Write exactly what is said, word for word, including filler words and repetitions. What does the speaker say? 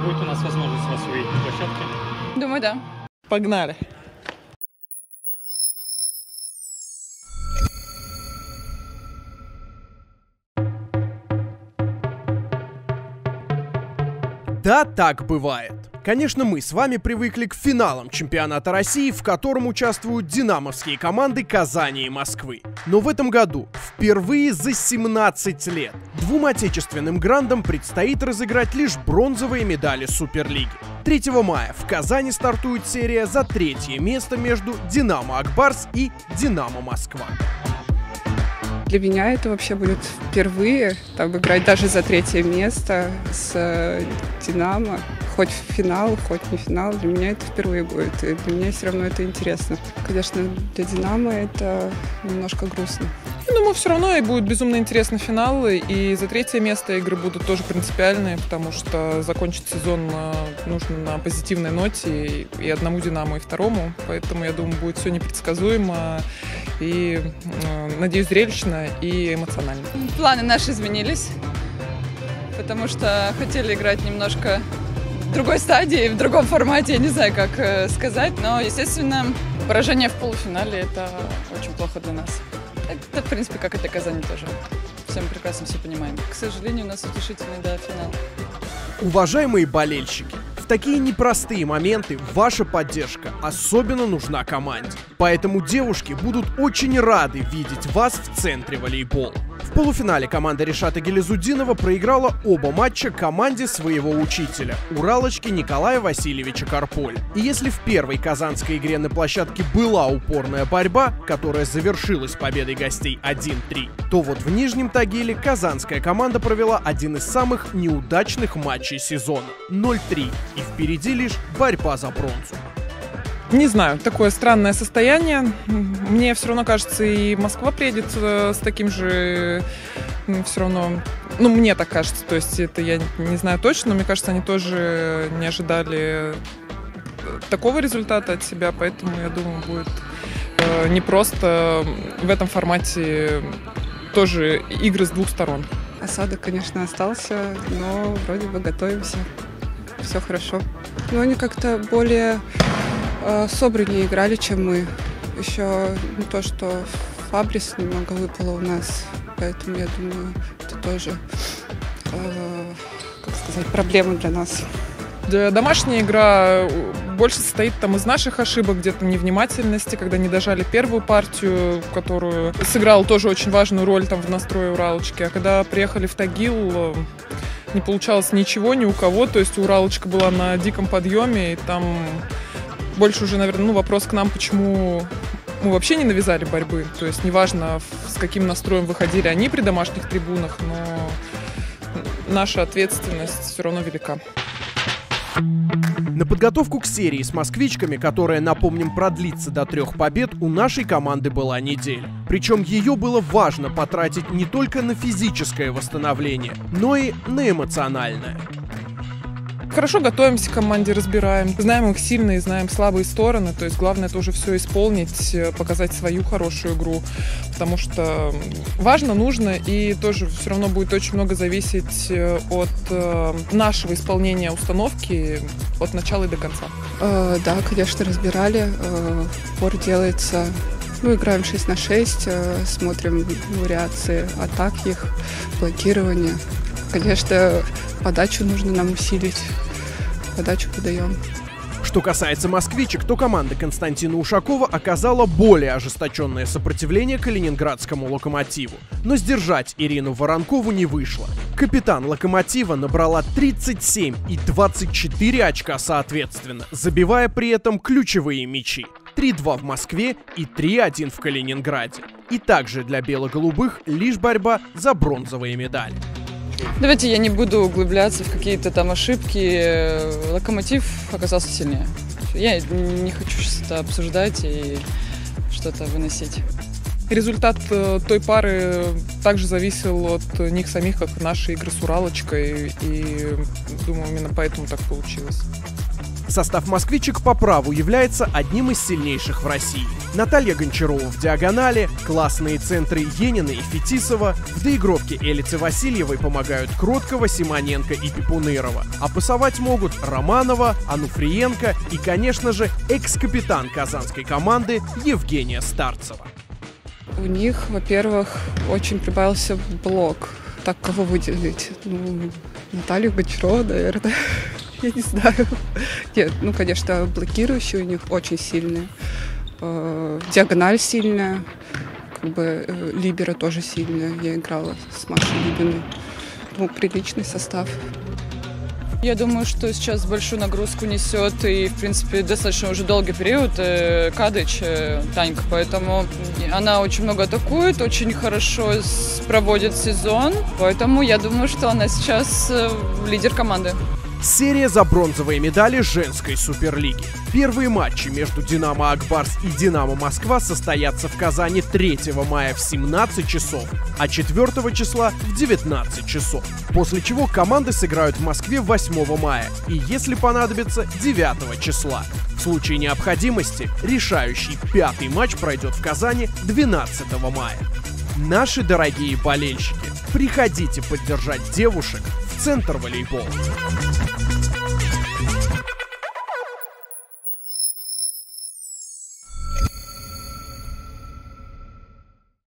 будет у нас возможность вас увидеть на площадке? Думаю, да. Погнали. Да, так бывает. Конечно, мы с вами привыкли к финалам чемпионата России, в котором участвуют динамовские команды Казани и Москвы. Но в этом году, впервые за семнадцать лет, двум отечественным грандам предстоит разыграть лишь бронзовые медали Суперлиги. третьего мая в Казани стартует серия за третье место между Динамо Ак-Барс и Динамо Москва. Для меня это вообще будет впервые, там, играть даже за третье место с э, Динамо. Хоть в финал, хоть не финал, для меня это впервые будет. И для меня все равно это интересно. Конечно, для Динамо это немножко грустно. Я думаю, все равно и будет безумно интересный финал. И за третье место игры будут тоже принципиальные, потому что закончить сезон нужно на позитивной ноте и одному Динамо, и второму. Поэтому, я думаю, будет все непредсказуемо и, надеюсь, зрелищно и эмоционально. Планы наши изменились, потому что хотели играть немножко в другой стадии, в другом формате, я не знаю, как э, сказать, но, естественно, поражение в полуфинале – это очень плохо для нас. Это, в принципе, как это Казани тоже. Все мы прекрасно все понимаем. К сожалению, у нас утешительный, да, финал. Уважаемые болельщики, в такие непростые моменты ваша поддержка особенно нужна команде. Поэтому девушки будут очень рады видеть вас в центре волейбола. В полуфинале команда Ришата Гилязудинова проиграла оба матча команде своего учителя, уралочки Николая Васильевича Карполя. И если в первой казанской игре на площадке была упорная борьба, которая завершилась победой гостей один три, то вот в Нижнем Тагиле казанская команда провела один из самых неудачных матчей сезона – ноль три. И впереди лишь борьба за бронзу. Не знаю, такое странное состояние. Мне все равно кажется, и Москва приедет с таким же, все равно, ну, мне так кажется, то есть это я не знаю точно, но мне кажется, они тоже не ожидали такого результата от себя, поэтому, я думаю, будет не просто в этом формате тоже игры с двух сторон. Осадок, конечно, остался, но вроде бы готовимся, все хорошо. Но они как-то более собраннее играли, чем мы. Еще не то, что Фабрис немного выпало у нас, поэтому я думаю, это тоже, э, как сказать, проблема для нас. Да, домашняя игра больше состоит там из наших ошибок, где-то невнимательности, когда не дожали первую партию, которую сыграла тоже очень важную роль там в настрое Уралочки. А когда приехали в Тагил, не получалось ничего ни у кого, то есть Уралочка была на диком подъеме, и там больше уже, наверное, ну, вопрос к нам, почему мы вообще не навязали борьбы. То есть неважно, с каким настроем выходили они при домашних трибунах, но наша ответственность все равно велика. На подготовку к серии с москвичками, которая, напомним, продлится до трех побед, у нашей команды была неделя. Причем ее было важно потратить не только на физическое восстановление, но и на эмоциональное. Хорошо готовимся к команде, разбираем. Знаем их сильные, знаем слабые стороны. То есть главное тоже все исполнить, показать свою хорошую игру. Потому что важно, нужно, и тоже все равно будет очень много зависеть от нашего исполнения установки от начала и до конца. Э, да, конечно, разбирали. Э, упор делается. Ну, играем шесть на шесть, э, смотрим вариации атак их, блокирование. Конечно, подачу нужно нам усилить. Подачу подаем. Что касается москвичек, то команда Константина Ушакова оказала более ожесточенное сопротивление калининградскому «Локомотиву». Но сдержать Ирину Воронкову не вышло. Капитан «Локомотива» набрала тридцать семь и двадцать четыре очка соответственно, забивая при этом ключевые мячи. три два в Москве и три один в Калининграде. И также для бело-голубых лишь борьба за бронзовые медали. Давайте я не буду углубляться в какие-то там ошибки. Локомотив оказался сильнее. Я не хочу сейчас это обсуждать и что-то выносить. Результат той пары также зависел от них самих, как наши игры с Уралочкой. И, думаю, именно поэтому так получилось. Состав москвичек по праву является одним из сильнейших в России. Наталья Гончарова в диагонали, классные центры Енина и Фетисова, в доигровке Элицы Васильевой помогают Кроткова, Симоненко и Пипунырова. А пасовать могут Романова, Ануфриенко и, конечно же, экс-капитан казанской команды Евгения Старцева. У них, во-первых, очень прибавился блок. Так, кого выделить? Ну, Наталью Гончарову, наверное. Я не знаю. Нет, ну, конечно, блокирующие у них очень сильные. Диагональ сильная. Как бы либеро тоже сильная. Я играла с Машей Либиной. Ну, приличный состав. Я думаю, что сейчас большую нагрузку несет и, в принципе, достаточно уже долгий период э, Кадыч, э, Танька, поэтому она очень много атакует, очень хорошо проводит сезон, поэтому я думаю, что она сейчас э, лидер команды. Серия за бронзовые медали женской суперлиги. Первые матчи между «Динамо Ак-Барс» и «Динамо Москва» состоятся в Казани третьего мая в семнадцать часов, а четвёртого числа в девятнадцать часов. После чего команды сыграют в Москве восьмого мая и, если понадобится, девятого числа. В случае необходимости решающий пятый матч пройдет в Казани двенадцатого мая. Наши дорогие болельщики, приходите поддержать девушек в центр волейбола.